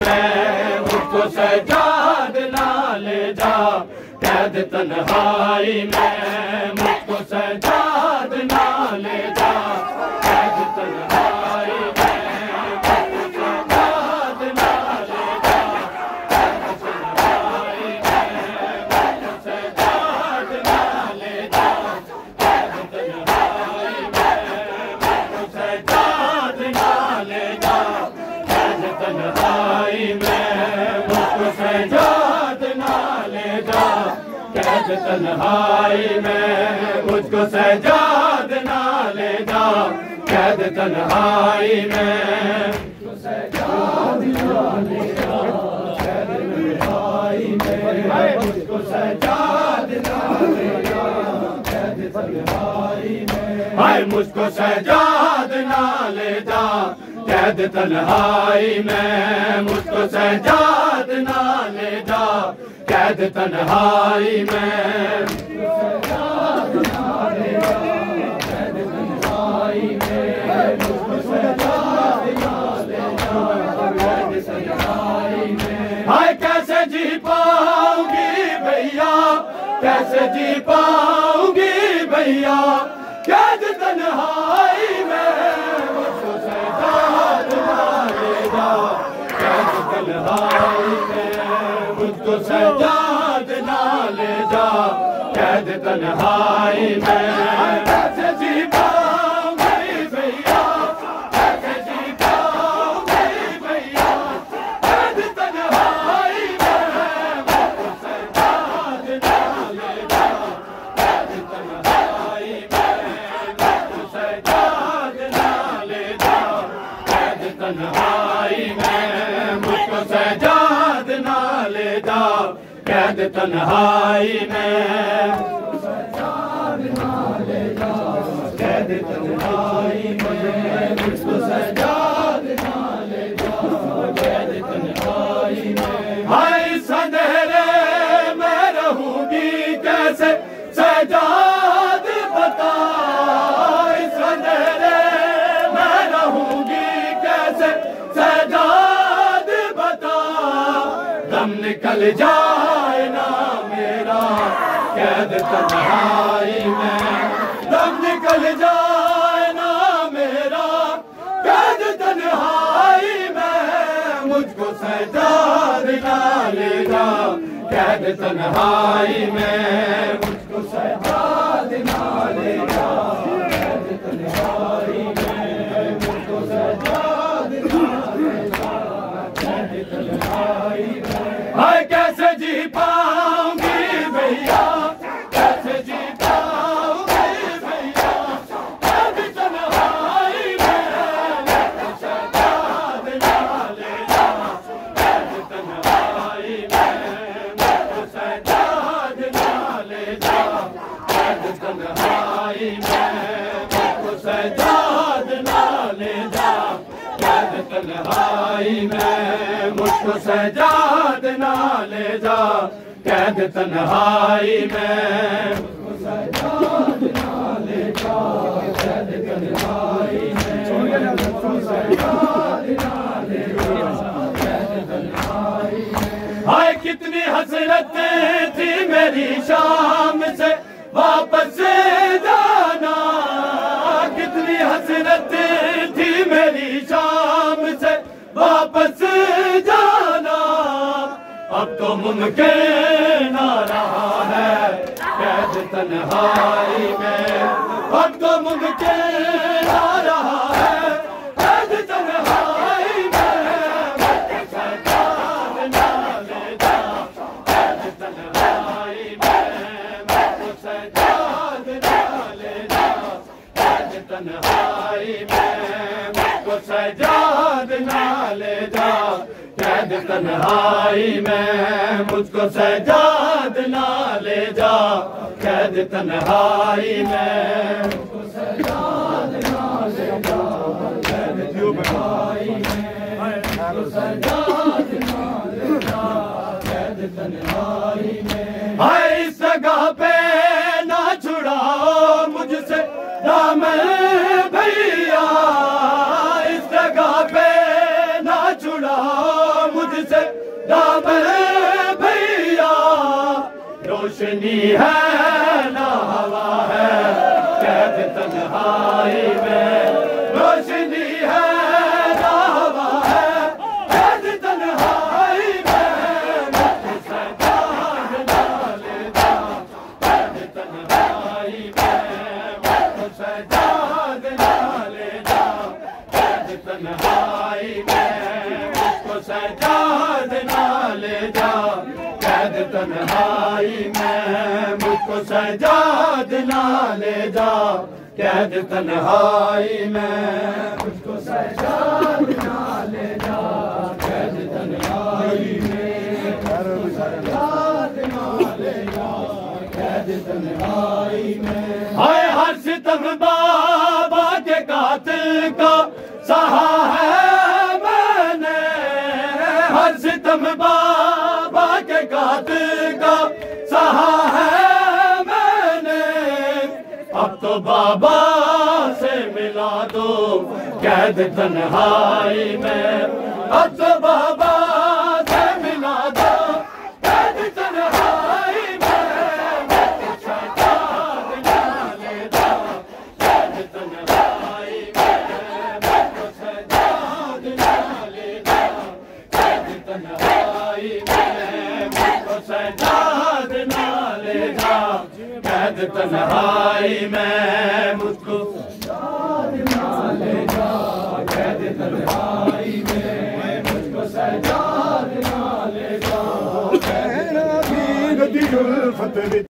में मुझको सजाद ना ले जा, कैद तन्हाई में मुझको सजाद ना ले जा, कैद तन्हाई में मुझको सजाद ना ले जा, कैद तन्हाई में मुझको सजाद ना ले जा, कैद तन्हाई में मुझको सजाद ना ले जा, कैद तन्हाई में मुझको सजाद ना ले जा, कैद तन्हाई में मुझको सजाद ना ले जा, कैद तन्हाई में मुझको सजाद ना ले जा, कैद तन्हाई में मुझको सजाद ना ले जा, कैद तन्हाई में हाय मुझको सजाद ना ले जा, कैद तन्हाई में मुझको सजाद ना ले जा, कैद तन्हाई में सजाद ना ले जा, कैद तन्हाई में मुझको सजाद ना ले जा, कैद तन्हाई में हाय कैसे जी पाऊंगी भैया, कैसे जी पाऊंगी भैया, कैद तन्हाई में मुझको सजाद ना ले जा, कैद तन्हाई में मुझको सजाद ना ले जा, कैद तन्हाई में कैसे जी पाऊंगी भैया, कैसे जी पाऊंगी भैया, कैद तन्हाई में मुझको सजाद ना ले जा, कैद तन्हाई में मुझको सजाद ना ले जा, कैद तन्हाई में मुझको सजाद ना ले जा, कैद तन्हाई में सजाद ना ले जा, कैद तन्हाई में मुझको सजाद ना ले जा, कैद तन्हाई में हाय इस अंधेरे में रहूंगी कैसे सजाद बता, इस अंधेरे में रहूंगी कैसे सजाद बता, दम निकल जाए ना मेरा कैद तन्हाई में, दम निकल जाए ना मेरा कैद तन्हाई में मुझको सजाद ना ले जा, कैद तन्हाई में मुझको सजाद ना ले जा, कैद तन्हाई में मुझको सजाद ना ले जा, कैद तन्हाई में हाय कैसे जी पाऊंगी भैया, कैसे जी पाऊंगी भैया, कैद तन्हाई में मुझको सजाद ना ले जा, कैद तन्हाई में मुझको सजाद ना ले जा, कैद तन्हाई में मुझको सजाद ना ले जा, कैद तन्हाई में मुझको सजाद ना ले जा, कैद तन्हाई में मुझको सजाद ना ले जा, कैद तन्हाई में मुझको सजाद ना ले जा, कैद तन्हाई में हाय कितनी हसरत थी मेरी शाम से वापस जाना, कितनी हसरत थी मेरी शाम से वापस जाना, अब तो मुमकिन ना रहा है कैद तन्हाई में, अब तो मुमकिन ना रहा है कैद तन्हाई में मुझको सजाद ना ले जा, कैद तन्हाई में मुझको सजाद ना ले जा, कैद तन्हाई में मुझको सजाद ना ले जा, कैद तन्हाई में मुझको सजाद ना ले जा, कैद तन्हाई में मुझको सजाद ना ले जा, कैद तन्हाई में मुझको सजाद ना ले जा, कैद तन्हाई में हाय इस जगह पे ना छुड़ाओ मुझसे दामन भैया, इस जगह पे ना छुड़ाओ मुझसे से दामन भैया, रोशनी है ना हवा है, कैद तन्हाई में। रोशनी है ना हवा है, कैद तन्हाई में। मुझको सजाद ना ले जा, कैद तन्हाई में। मुझको सजाद ना ले जा, कैद तन्हाई में। मुझको सजाद ना ले जा, कैद तन्हाई में। मुझको सजाद ना ले जा, कैद तन्हाई में। मुझको सजाद ना ले जा, कैद तन्हाई में। मुझको सजाद ना ले जा, कैद तन्हाई में। हाय हर सितम बाबा के कातिल का सहा है मैंने, हर सितम बाबा के कातिल का सहा है मैंने। अब तो बाबा से मिला दो, कैद तन्हाई में। अब तो बाबा से मिला दो, कैद तन्हाई में। मुझको सजाद ना ले जा, कैद तन्हाई में। मुझको सजाद ना ले जा, कैद तन्हाई में। मुझको सजाद ना ले जा, कैद तन्हाई में। मुझको सजाद ना ले जा, कैद तन्हाई में। मुझको सजाद ना ले जा, कैद तन्हाई में।